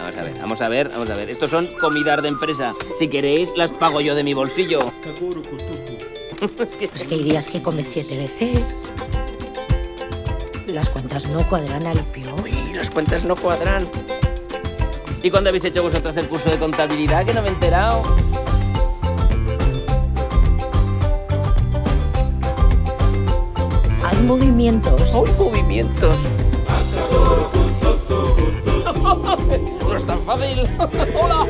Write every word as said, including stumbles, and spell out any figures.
Vamos a ver, vamos a ver, vamos a ver. Estos son comidas de empresa. Si queréis, las pago yo de mi bolsillo. Es que... Pues que hay días que comes siete veces. Las cuentas no cuadran, Alipio. Uy, las cuentas no cuadran. ¿Y cuándo habéis hecho vosotras el curso de contabilidad? Que no me he enterado. Hay movimientos. ¡Hay movimientos! No es tan fácil. ¡Hola!